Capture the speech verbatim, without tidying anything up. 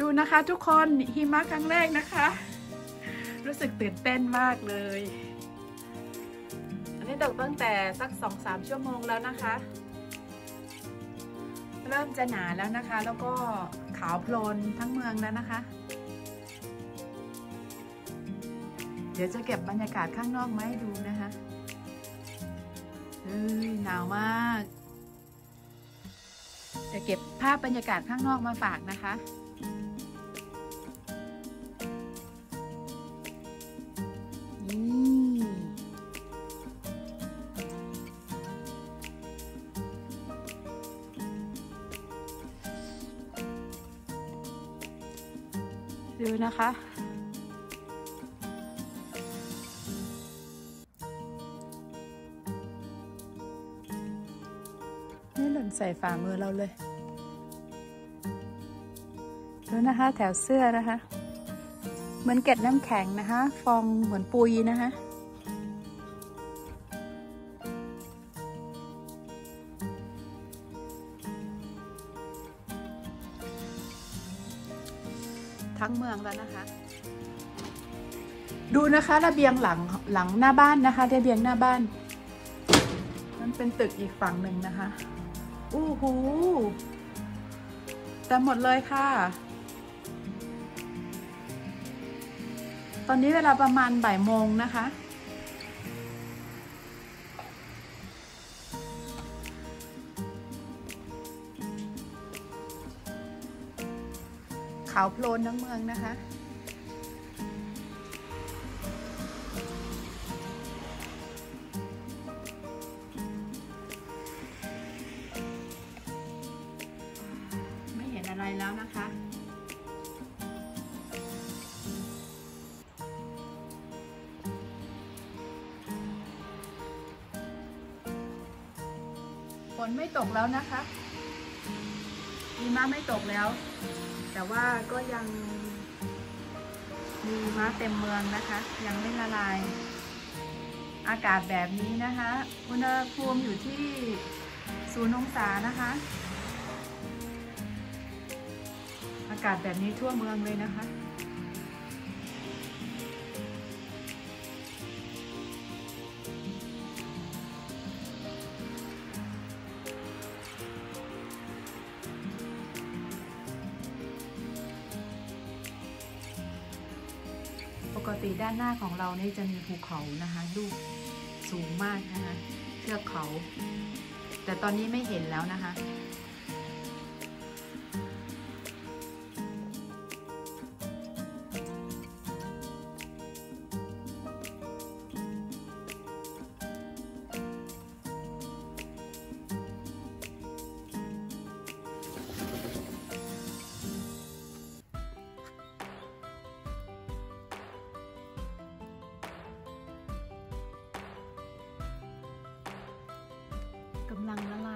นะคะทุกคนหิมะครั้งแรกนะคะรู้สึกตื่นเต้นมากเลยอันนี้ตกตั้งแต่สัก สองถึงสาม ชั่วโมงแล้วนะคะเริ่มจะหนาแล้วนะคะแล้วก็ขาวโพลนทั้งเมืองแล้วนะคะเดี๋ยวจะเก็บบรรยากาศข้างนอกมาให้ดูนะคะเฮ้ยหนาวมากจะเก็บภาพบรรยากาศข้างนอกมาฝากนะคะนี่ดูนะคะนี่หล่นใส่ฝ่ามือเราเลยดูนะคะแถวเสื้อนะคะเหมือนเกล็ดน้ำแข็งนะคะฟองเหมือนปุยนะคะทั้งเมืองแล้วนะคะดูนะคะระเบียงหลังหลังหน้าบ้านนะคะระเบียงหน้าบ้านมันเป็นตึกอีกฝั่งหนึ่งนะคะอู้หูแต่หมดเลยค่ะตอนนี้เวลาประมาณบ่ายโมงนะคะขาวโพลนทั้งเมืองนะคะไม่เห็นอะไรแล้วนะคะฝนไม่ตกแล้วนะคะหิมะไม่ตกแล้วแต่ว่าก็ยังมีหิมะเต็มเมืองนะคะยังไม่ละลายอากาศแบบนี้นะคะอุณหภูมิอยู่ที่ศูนย์องศานะคะอากาศแบบนี้ทั่วเมืองเลยนะคะปกติด้านหน้าของเรานี่จะมีภูเขานะคะลูกสูงมากนะคะเทือกเขาแต่ตอนนี้ไม่เห็นแล้วนะคะกำลังละล